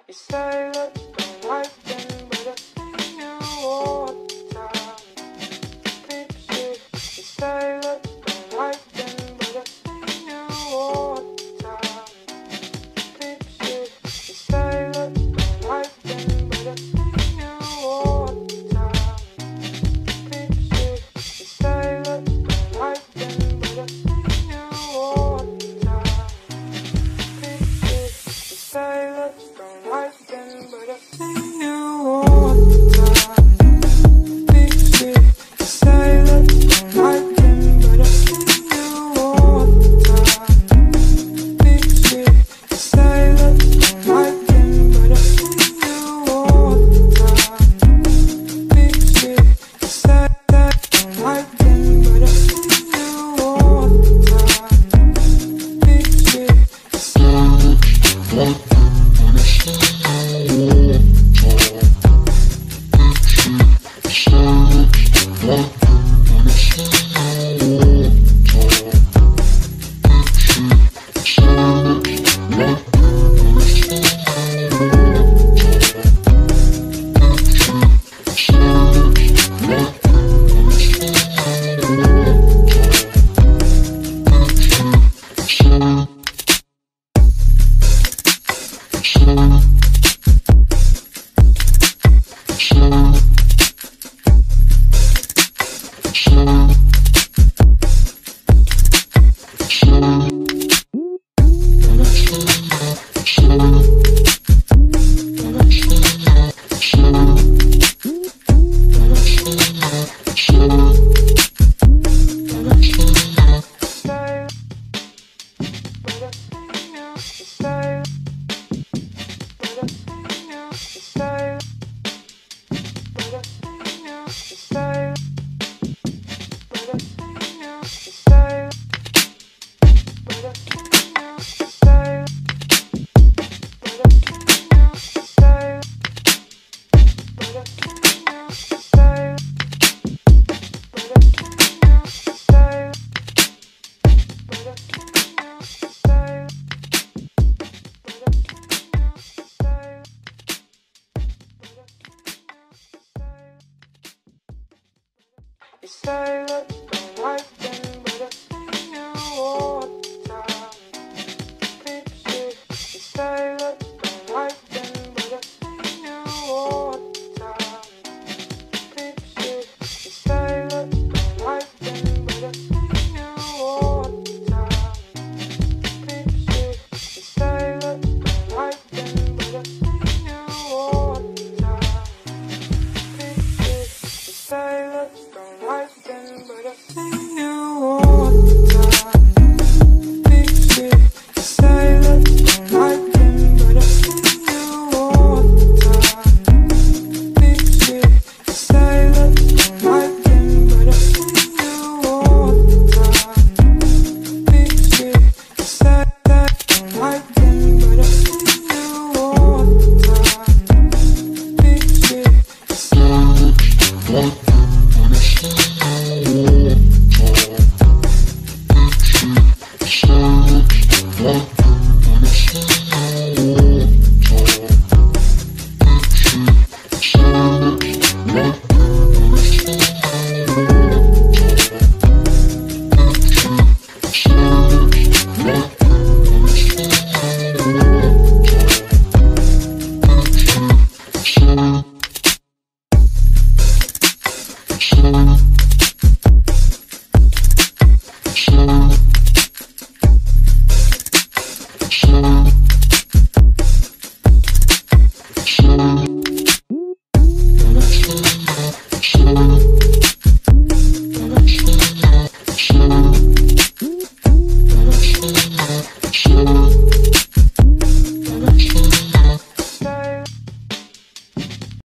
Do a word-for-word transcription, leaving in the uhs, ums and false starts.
You say that you don't like them, but I see you all the time. Deep shit. You say that you don't like them, but I see you all the time. Deep shit. You say that you don't like them, but I see you all the time. Deep shit. You say that you don't like them, but I see you all the time. Deep shit. You say that you don't like them, but I see you all the time. Big shit. You say that you don't like them, but I see you all the time. Big shit. You say that you don't like them, but I see you all the time. Big shit. You say that you don't like them, but I see you all the time. Big shit. You say that you don't like them. You say that